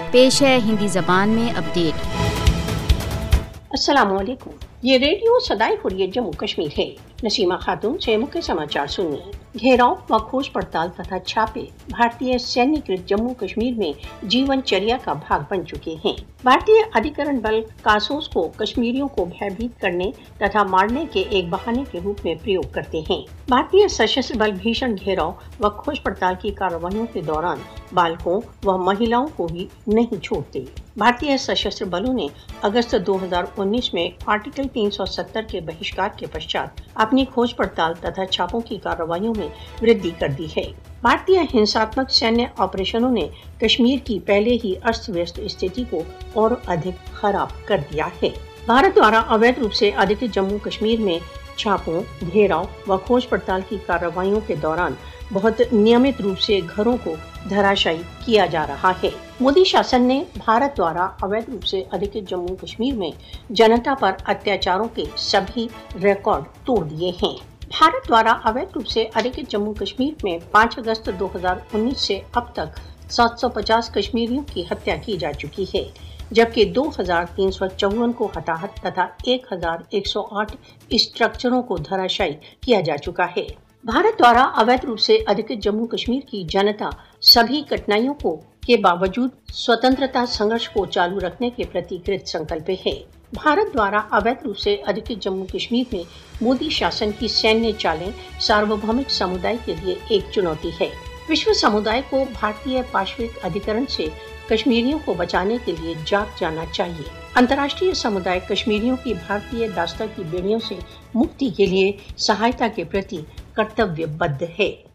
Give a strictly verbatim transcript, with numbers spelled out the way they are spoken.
پیش ہے ہندی زبان میں اپڈیٹ۔ السلام علیکم، یہ ریڈیو صدائے حریت جموں کشمیر ہے۔ نسیمہ خاتون سے مکہ سماچار سنیے۔ گھیراؤ و کھوج پڑتال تथा چھاپے بھارतीय सैन्यकृत जम्मू कश्मीर में जीवन चर्या का भाग बन चुके हैं। भारतीय अधिकरण बल कासोस को कश्मीरियों को भयभीत करने तथा मारने के एक बहाने के रूप में प्रयोग करते हैं। भारतीय सशस्त्र बल भीषण घेराव व खोज पड़ताल की कार्रवाइयों के दौरान बालकों व महिलाओं को भी नहीं छोड़ते। भारतीय सशस्त्र बलों ने अगस्त दो हज़ार उन्नीस में आर्टिकल तीन सौ सत्तर के बहिष्कार के पश्चात अपनी खोज पड़ताल तथा छापों की कार्रवाइयों में वृद्धि कर दी है। भारतीय हिंसात्मक सैन्य ऑपरेशनों ने कश्मीर की पहले ही अस्त व्यस्त स्थिति को और अधिक खराब कर दिया है। भारत द्वारा अवैध रूप से अधिकृत जम्मू कश्मीर में छापों, घेराव व खोज पड़ताल की कार्रवाइयों के दौरान बहुत नियमित रूप से घरों को धराशायी किया जा रहा है। मोदी शासन ने भारत द्वारा अवैध रूप से अधिकृत जम्मू कश्मीर में जनता पर अत्याचारों के सभी रिकॉर्ड तोड़ दिए हैं। भारत द्वारा अवैध रूप से अधिकृत जम्मू कश्मीर में पाँच अगस्त दो हज़ार उन्नीस से अब तक सात सौ पचास कश्मीरियों की हत्या की जा चुकी है, जबकि दो हज़ार तीन सौ चौवन को हताहत तथा एक हज़ार एक सौ आठ स्ट्रक्चरों को धराशायी किया जा चुका है। भारत द्वारा अवैध रूप से अधिकृत जम्मू कश्मीर की जनता सभी कठिनाइयों को के बावजूद स्वतंत्रता संघर्ष को चालू रखने के प्रति कृत संकल्प है। भारत द्वारा अवैध रूप से अधिकृत जम्मू कश्मीर में मोदी शासन की सैन्य चालें सार्वभौमिक समुदाय के लिए एक चुनौती है। विश्व समुदाय को भारतीय पाशविक अधिकरण से कश्मीरियों को बचाने के लिए जाग जाना चाहिए। अंतर्राष्ट्रीय समुदाय कश्मीरियों की भारतीय दास्ता की बेड़ियों से मुक्ति के लिए सहायता के प्रति कर्तव्यबद्ध है।